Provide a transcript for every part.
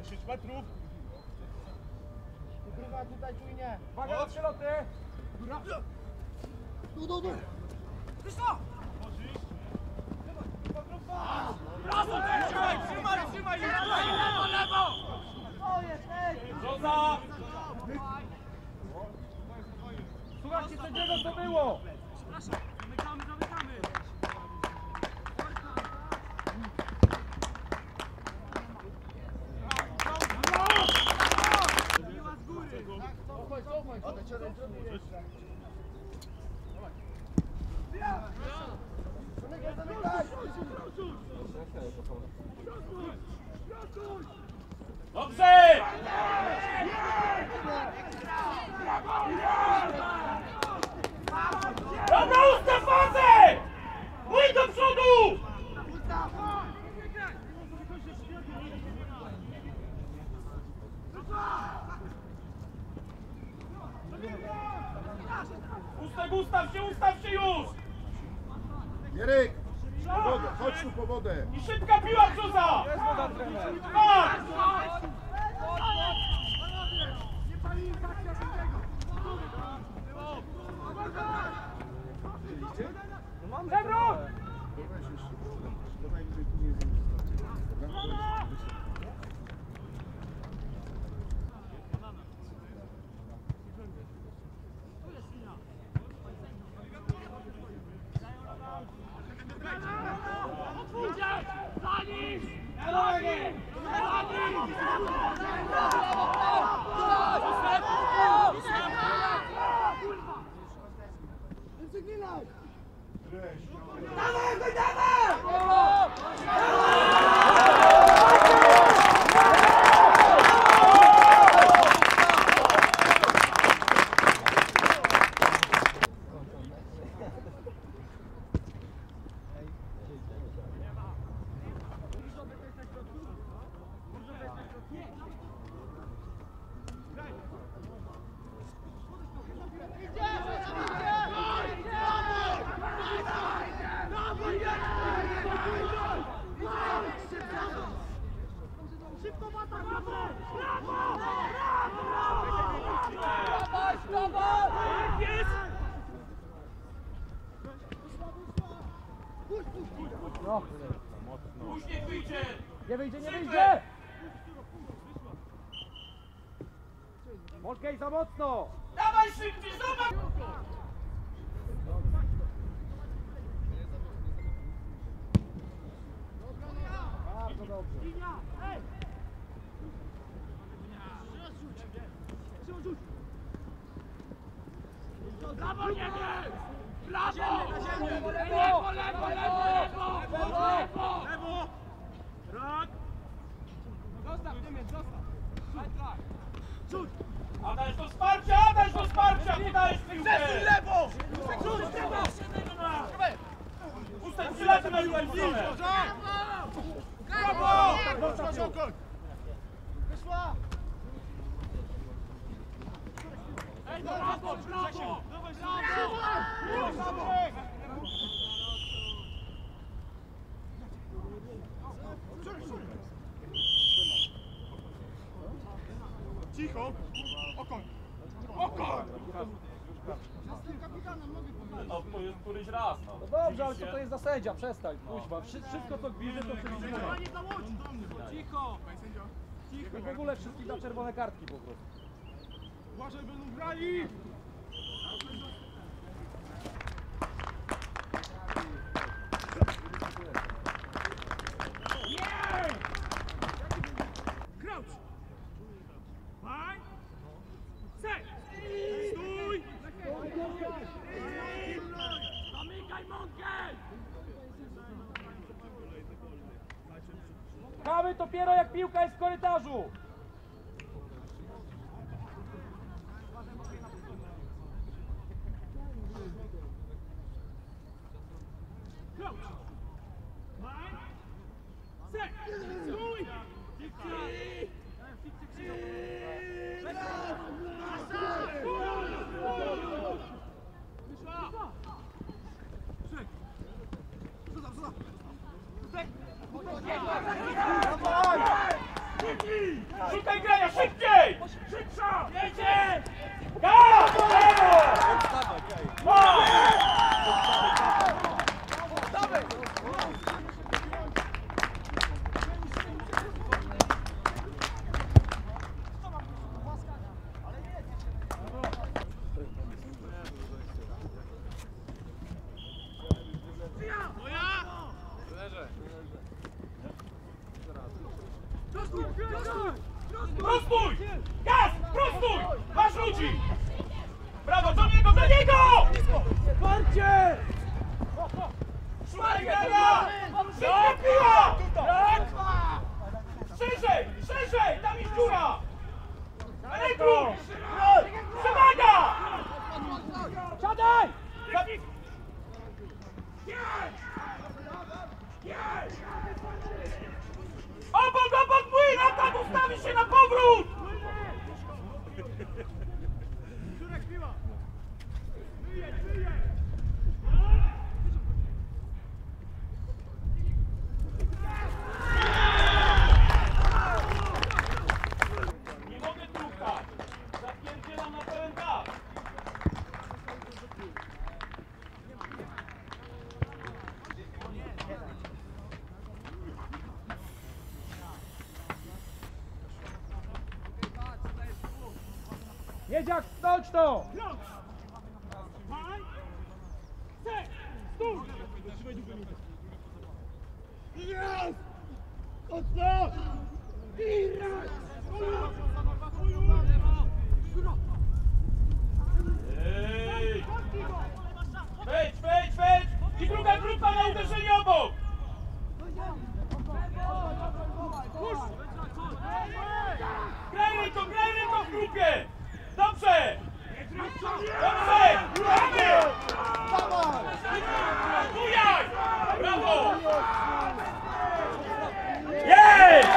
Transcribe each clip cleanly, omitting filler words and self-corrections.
10 metrów. Wygrywa tutaj czujnie. Uwaga na przeloty. Tu. Wyszło! Brawo! Trzymaj! Lewo! O, jest, Brzoza! Słuchajcie sędziego, co było! Zamykamy! Dobrze! Dobra, ustaw fazę! Mój do przodu! Ustaw się już! Gierek! Chodź tu po wodę! I szybka piła brzoza! Jest woda, trener! Tak! Przewrót! Nie wyjdzie! Molkej za mocno! Dawaj szybciej, zobacz! Bardzo dobrze. Brawo, Niemiec! Brawo! Lewo! Tak! Zostaw, Niemiec, zostaw! Cud! Adaś do wsparcia! Nie dajesz piłkę! Przesuń lewo! Cud, lewo! Ustań przylaty na drugą stronę! Brawo! Wyszła! Brawo! Cicho! Okoń! No to jest któryś raz, no. No dobrze, ale co to jest za sędzia? Przestań, kuźwa. Wszystko co gwizdże to przewidziane. Cicho! I w ogóle wszystkich na czerwone kartki po prostu. Uważaj, będą grali! Crouch! Fine! Set! Stój! Zamykaj mąkę! Kawy dopiero jak piłka jest w korytarzu! Crouch! Fine! Set! Stój! Prostuj! Gaz! Prostuj! Masz ludzi! Brawo, do niego, do niego! Wsparcie! Szukaj grania! Szybka piła! Szerzej! Szerzej! Tam jest dziura! Rekruć! Przewaga! Siadaj! Obok płyn! Atak ustawi się na powrót! Nie mogę trupać! Zapierdzielam na pełen gaz! Jedziak, stąd to! Ej! Wejdź! I druga grupa na uderzenie obok! Graj ręką w grupie! Dobrze! Dobrze! Bujaj! Brawo! Jest!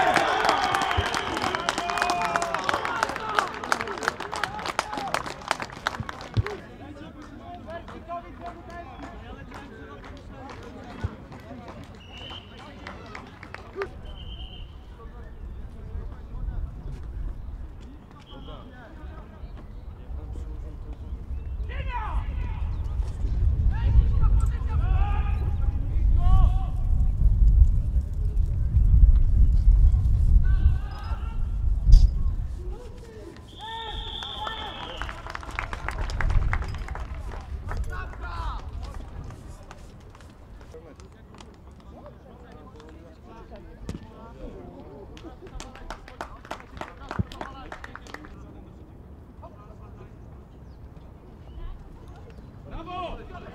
Brawo!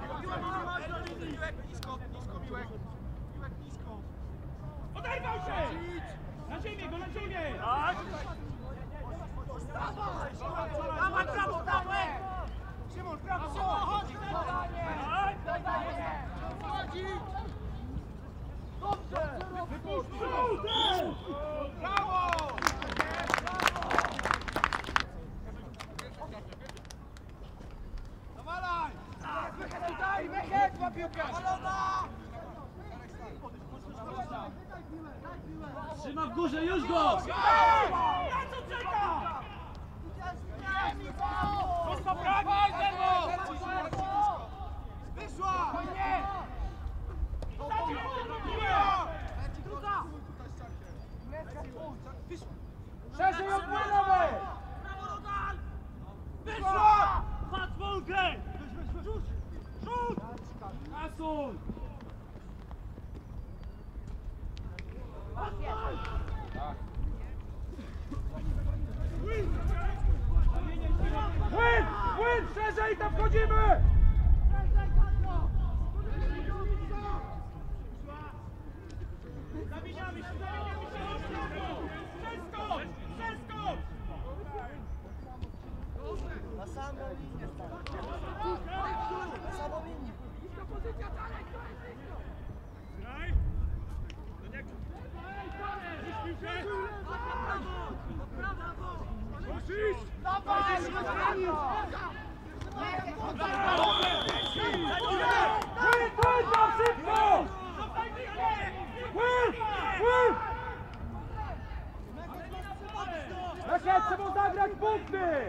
Oderwał się! Na ziemię go, na ziemię! Tak! Dawaj, prawo, prawo! Szymon, prawo! Chodź, chodź! Dobrze! Brawo! Dawalaj! Tutaj, wychęć ma piłkę! Balona! Trzyma w górze, już go! Na co czeka? Prosto prawo! Wyszła! Szerzej odpłynąłeś! Wyszła! Patrz Wolkę! Rzut! Asun! Płyn! Szerzej, tam wchodzimy! Zamieniamy się! Przeskocz! Przeskocz! Na samą linię stać. Na samą linię. Dawaj! Płyn tam szybko! Płyn! Leszek, trzeba zagrać punkty!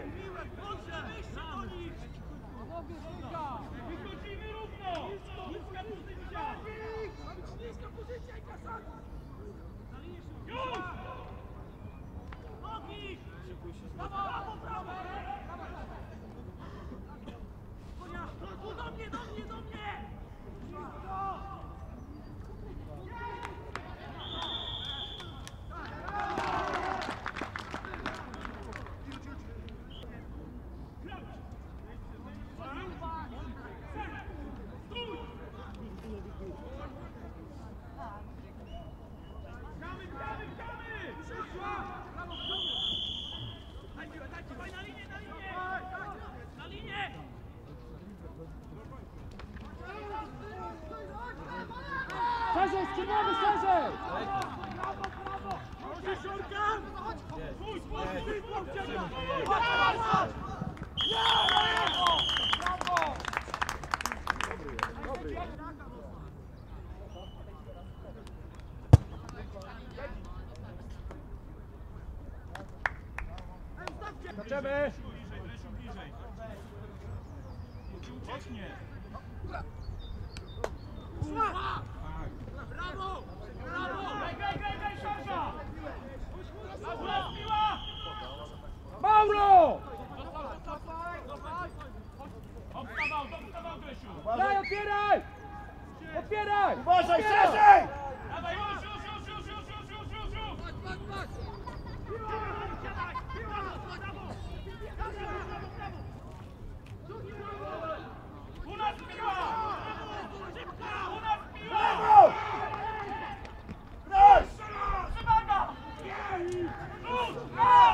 Wychodzimy równo! Niska pozycja! Niska pozycja i kasa! Już! Nogi! Prawo, prawo! Do mnie, do mnie, do mnie! Szerzej, skrzydłowy, szerzej! Zaczemy! Bliżej, Grzesiu, bliżej. Ucieknie. Brawo! Brawo! Gej, szarża! Ura, piła! Mauro! Obstawał, Grzesiu. Daj, otwieraj! Otwieraj! Uważaj, Otwieraj! szerzej! Dawaj, już! U nas piła! Brawo! Raz! Trzymaj go! Rzut!